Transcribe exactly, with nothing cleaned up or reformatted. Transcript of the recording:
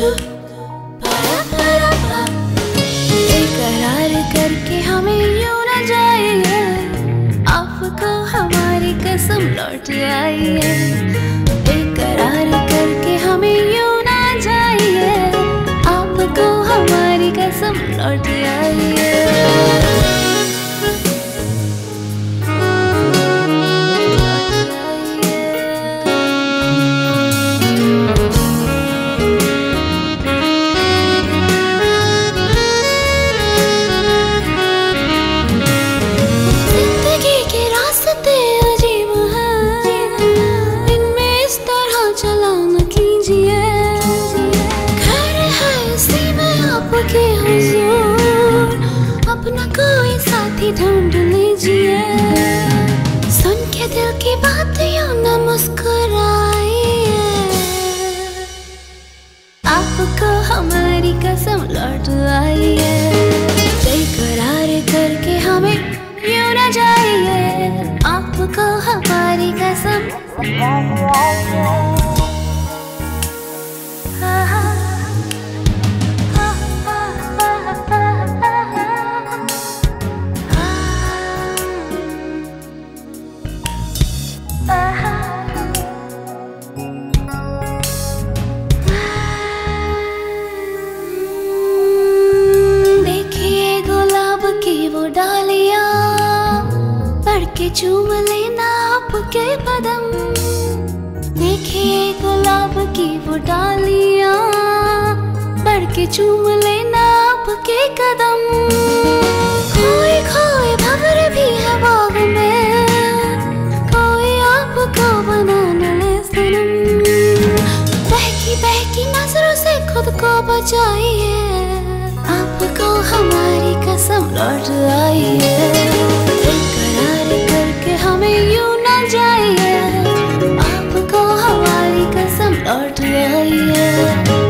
बेकरार करके हमें यूं न जाइए, आपको हमारी कसम लौट आइए। बेकरार करके हमें यूं न जाइए, आपको हमारी कसम लौट आइए। अपना कोई साथी ढूंढ लीजिए, सुन के दिल की बात यूं न मुस्कुराइए। आपको हमारी कसम लौट आइए, बेकरार करके हमें यूं न जाइए, आपको हमारी कसम चूम लेना आपके कदम। देखिए गुलाब की वो डालियां, बढ़ के चूम लेना आपके कदम। खोए खोए भंवर भी है बाग में, कोई आपको बना न ले सनम। बहकी बहकी नजरों से खुद को बचाइए, आपको हमारी कसम लौट आइए। हमें यूं न जाइए, आपको हमारी कसम लौट आइए।